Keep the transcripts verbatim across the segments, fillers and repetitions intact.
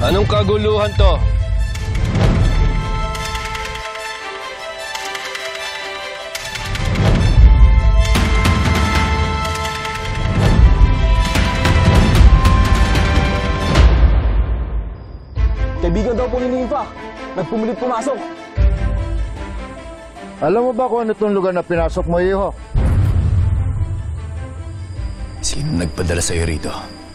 Anong kaguluhan to? Kaibigan daw po ni Nympha. Nagpumilit pumasok. Alam mo ba kung ano itong lugar na pinasok mo, Iho? Sino nagpadala sa'yo rito?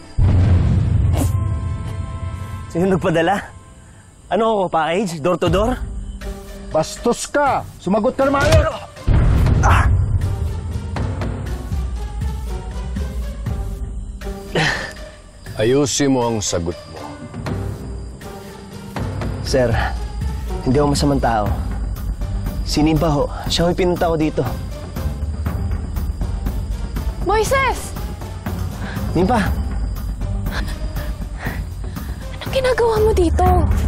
Sino nagpadala? Ano ako, package? Door to door? Bastos ka! Sumagot ka naman yun! Ah! Ayusin mo ang sagot mo. Sir, hindi ako masamang tao. Si Nympha ho, siya may pinunta ko dito. Moises! Nympha! Anong ginagawa mo dito?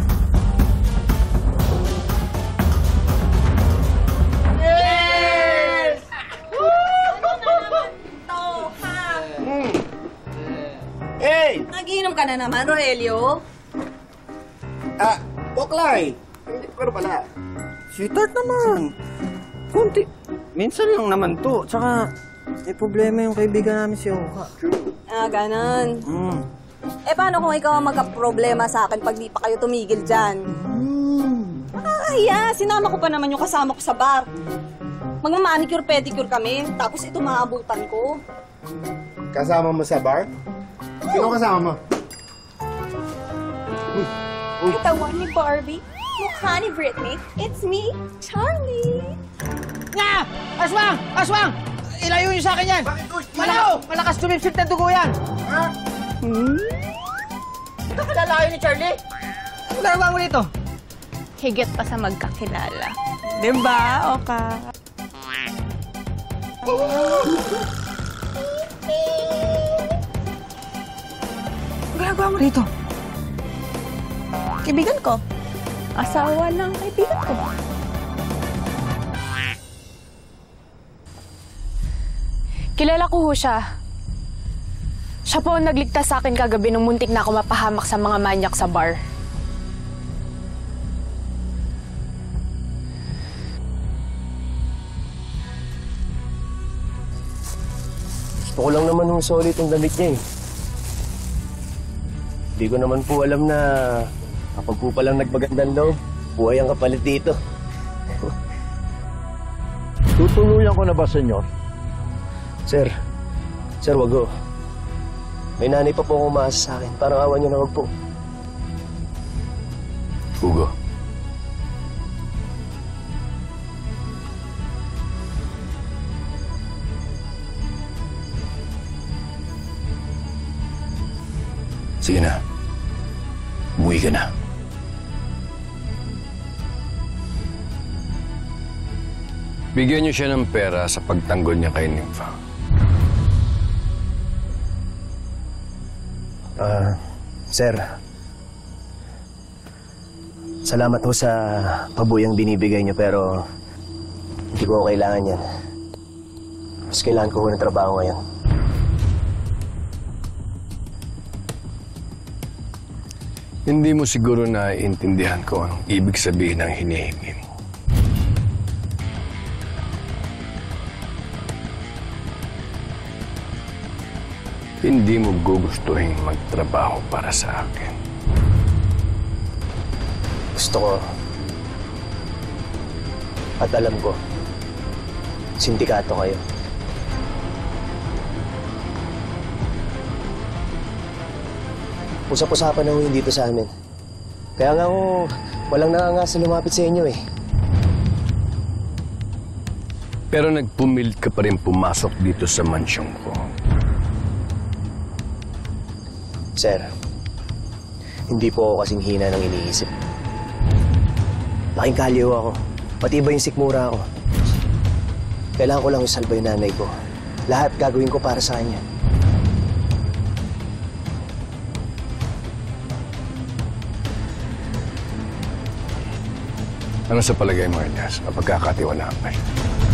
Yes! Ano na naman to, ha? Hey! Nagiinom ka na naman, Rogelio? Ah, Boklay! Hindi ko pero pala. Sweetheart naman. Kunti. Minsan lang naman to. Tsaka, may problema yung kaibigan namin si Oka. Ah, ganon. Hmm. Eh, paano kung ikaw ang magka-problema sa akin pag di pa kayo tumigil dyan? Hmm. Nakakahiya. Sinama ko pa naman yung kasama ko sa bar. Magmamanicure, pedicure kami. Tapos ito maabutan ko. Kasama mo sa bar? Sino kasama mo? Kita mo ni Barbie? Mukha ni Britney. It's me, Charlie. Nga! Aswang! Aswang! Ilayo niyo sa akin yan! Malakas, malakas tumipsip na dugo yan! Ha? Hmm? Ito kalalayo ni Charlie? Ano ginagawa mo dito? Higit pa sa magkakilala. Diba, Oka? Ano ginagawa mo dito? Kaibigan ko. Asawa ng kaibigan ko. Kilala ko ho siya. Siya po ang nagligtas sa akin kagabi nung muntik na ako mapahamak sa mga manyak sa bar. Gusto ko lang naman yung solid yung damit niya eh. Hindi ko naman po alam na kapag po palang nagmagandang loob, buhay ang kapalit dito. Tutuluyan ko na ba, senyor? Sir, sir, wag ho. May nanay pa po akong umaasa sa akin. Parang awan niyo na wag po. Hugo. Sige na. Umuwi ka na. Bigyan niyo siya ng pera sa pagtanggol niya kay Nympha. Ah, sir. Salamat ho sa pabuyang binibigay niyo pero hindi ko kailangan yan. Mas kailangan ko ho ng trabaho ngayon. Hindi mo siguro naiintindihan ko ang ibig sabihin ng hinihingi mo. Hindi mo gugustuhin magtrabaho para sa akin. Gusto ko at alam ko, sindikato kayo. Usap-usapan na ho yun dito sa amin. Kaya nga ho, walang nangangasa lumapit sa inyo eh. Pero nagpumilit ka pa rin pumasok dito sa mansyong ko. Sir, hindi po ako kasing hina ng iniisip. Laking kalyo ako. Pati iba yung sikmura ako. Kailangan ko lang isalba yung nanay ko. Lahat gagawin ko para sa kanya. Ano sa palagay mo, Elias? Kapagkakatiwalaan kayo?